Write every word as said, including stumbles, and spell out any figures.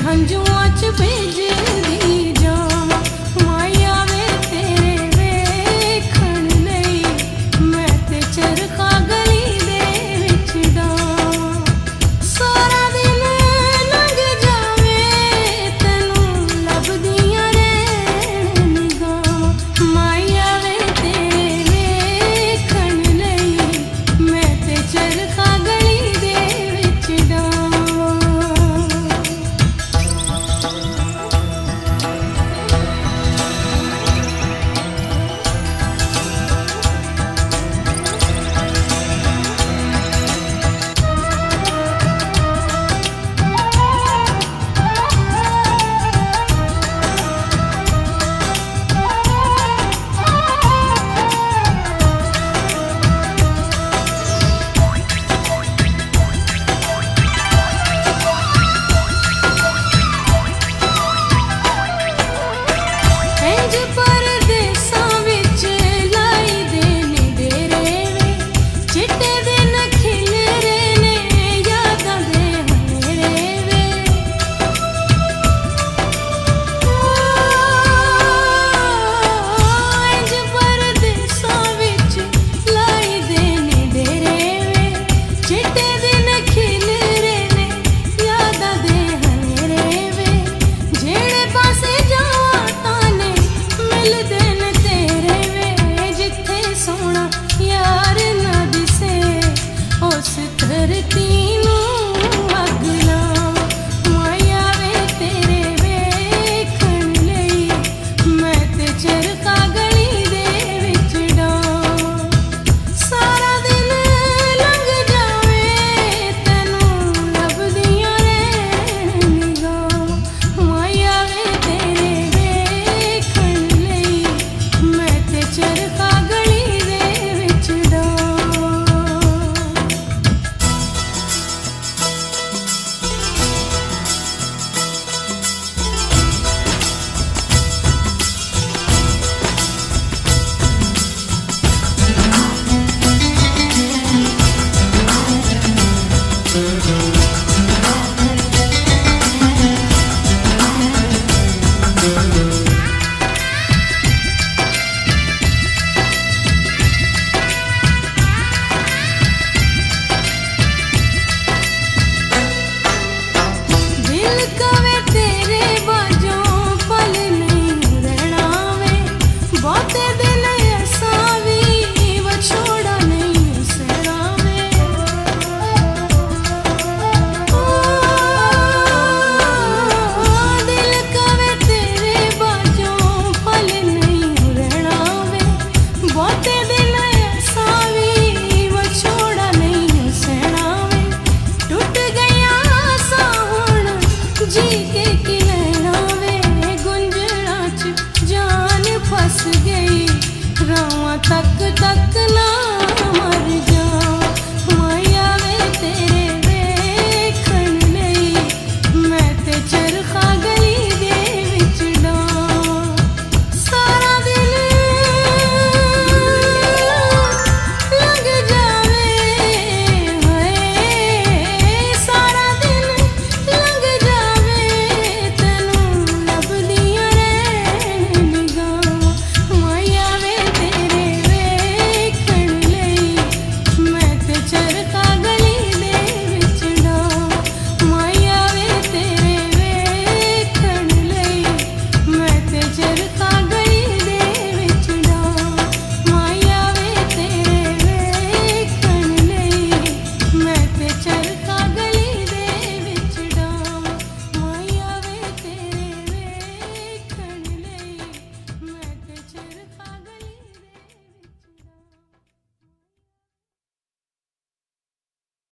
हंजुआं च भेजदी जावां माया वे तेरे वेखण लई मैं ते चरखा गली दे विच डावां सारा दिन लंघ जावे तैनूं लभदियां रहण निगाहां माया वे तेरे वेखण लई मैं ते चरखा गली दे विच डावां। इंज परदेसां विच लाई देने डेरे वे चिट्टे दिन खिलरे ने यादां दे हनेरे वे इंज परदेसां विच लाई देने डेरे वे चिट्टे दिन खिलरे ने यादां दे हनेरे वे जेड़े पासे जावां ताने मिलदे न तेरे वे जिथे सोना यार ना दिसे उस धरती नूं अग लावां माया वे तेरे वेखण लई मैं ते चरखा गली दे विच डावां सारा दिन लंघ जावे तैनूं लभदियां रहण निगाहां माया वे तेरे वेखण लई मैं ते चरखा गली दे विच डावां। दिल कवे तेरे बाजों पल नहीं रहना वे बहुते दिन ऐसा भी विछोड़ा नहीं सहना वे दिल कवे तेरे बाजों पल नहीं रहना वे बहुते दिन ऐसा भी विछोड़ा नहीं सहना वे टुट गया आसा हुण जी के की लैना वे गुंजना च जान फस गई रावां तक तक ना